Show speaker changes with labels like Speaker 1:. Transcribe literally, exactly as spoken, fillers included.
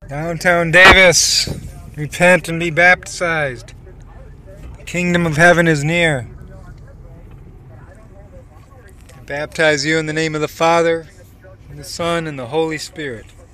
Speaker 1: Downtown Davis, repent and be baptized. The kingdom of heaven is near. I baptize you in the name of the Father, and the Son, and the Holy Spirit.